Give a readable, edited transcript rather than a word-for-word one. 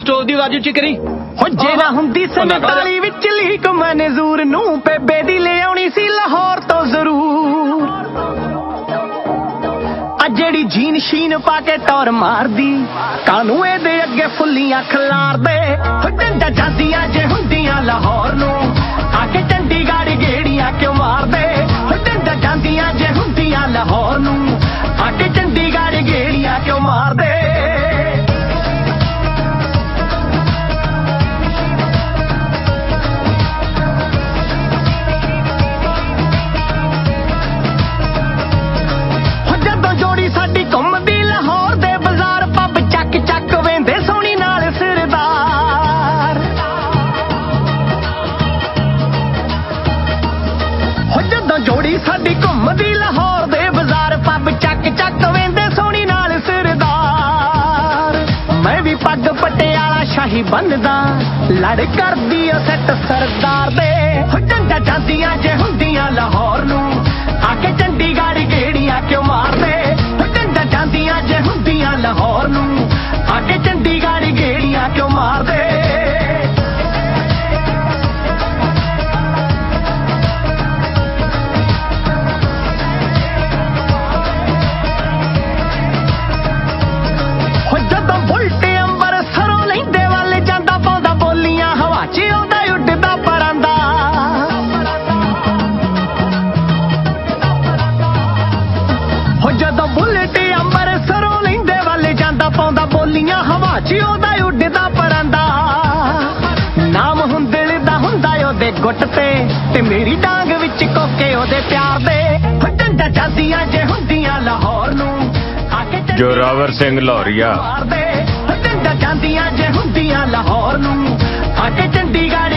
ਦੀ ਆਵਾਜ਼ ਉੱਚੀ ਕਰੀ ਹੋ ਜੇ ਨਾ ਹੁੰਦੀ ਸੰਤਾਲੀ ਵਿੱਚ ਲੀਕ ਮਨਜ਼ੂਰ ਨੂੰ ਬੇਬੇ ਦੀ ਲੈ ਆਉਣੀ ਸੀ ਲਾਹੌਰ ਤੋਂ ਜ਼ਰੂਰ ਆ ਜਿਹੜੀ ਜੀਨ ਸ਼ੀਨ ਪਾ ਕੇ ਟੌਰ ਮਾਰਦੀ ਕਾਨੂੰ ਇਹਦੇ ਅੱਗੇ ਫੁੱਲੀਆਂ ਖਲਾਰਦੇ ਹੋ ਡੰਡਾ ਜਾਂਦੀਆਂ ਜੇ ਹੁੰਦੀਆਂ ਲਾਹੌਰ ਨੂੰ ਆ ਕੇ ਚੰਡੀਗੜ੍ਹ ਗੇੜੀਆਂ ਕਿਉਂ ਮਾਰਦੇ ਹੋ ਡੰਡਾ ਜਾਂਦੀਆਂ ਜੇ ਹੁੰਦੀਆਂ ਲਾਹੌਰ ਨੂੰ ਆ ਕੇ ਚੰਡੀਗੜ੍ਹ ਗੇੜੀਆਂ ਕਿਉਂ ਮਾਰਦੇ ਸਾਡੀ ਘੁੰਮਦੀ ਲਾਹੌਰ ਦੇ ਬਾਜ਼ਾਰ ਪੱਬ ਚੱਕ ਚੱਕ ਵੇਂਦੇ ਸੋਹਣੀ ਨਾਲ ਸਰਦਾਰ ਹੋ ਜਦੋਂ ਜੋੜੀ ਸਾਡੀ ਘੁੰਮਦੀ ਲਾਹੌਰ ਦੇ ਬਾਜ਼ਾਰ ਪੱਬ ਚੱਕ ਚੱਕ ਵੇਂਦੇ ਸੋਹਣੀ ਨਾਲ ਸਰਦਾਰ ਮੈਂ ਵੀ ਪੱਗ ਪਟਿਆਲਾ ਸ਼ਾਹੀ ਬੰਨਦਾ ਲੜ ਕਰਦੀ ਓ ਸੱਟ ਸਰਦਾਰ ਦੇ ਹੋ ਡੰਡਾ ਜਾਂਦੀਆਂ ਜੇ ਹੁੰਦੀਆਂ ਲਾਹੌਰ ਨੂੰ ਆ ਕੇ ਚੰਡੀਗੜ੍ਹ ਗੇੜੀਆਂ ਕਿਉਂ ਮਾਰਦੇ ਜਾਂਦੀਆਂ ਜੇ ਹੁੰਦੀਆਂ ਲਾਹੌਰ ਨੂੰ ਆ ਕੇ ਚੰਡੀਗੜ੍ਹ ਗੇੜੀਆਂ ਕਿਉਂ ਮਾਰਦੇ ਹੋ ਜਦੋਂ ਬੁਲਟ ਅੰਬਰਸਰੋਂ ਲੈਂਦੇ ਵੱਲ ਜਾਂਦਾ ਪਾਉਂਦਾ ਬੋਲੀਆਂ ਹਵਾ 'ਚ ਆਉਂਦਾ ਉੱਡਦਾ ਪਰਾਂਦਾ ਹੋ ਜਦੋਂ ਬੁਲਟ ਅੰਬਰਸਰੋਂ ਲੈਂਦੇ ਵੱਲ ਜਾਂਦਾ ਪਾਉਂਦਾ ਬੋਲੀਆਂ ਹਵਾ 'ਚ ਉਹਦਾ ਉੱਡਦਾ ਪਰਾਂਦਾ ਨਾਮ ਹੁੰਦਲ ਦਾ ਹੁੰਦਾ ਉਹਦੇ ਗੁੱਟ ਤੇ ਮੇਰੀ ਡਾਂਗ ਵਿੱਚ ਕੋਕੇ ਉਹਦੇ ਪਿਆਰ ਦੇ ਡੰਡਾ ਜਾਂਦੀਆਂ ਜੇ ਹੁੰਦੀਆਂ ਲਾਹੌਰ ਨੂੰ ਆ ਕੇ ਜੋਰਾਵਰ ਸਿੰਘ ਲਾਹੌਰੀਆ ਡੰਡਾ ਜਾਂਦੀਆਂ ਜੇ ਹੁੰਦੀਆਂ ਲਾਹੌਰ ਨੂੰ ਆ ਕੇ ਚੰਡੀਗੜ੍ਹ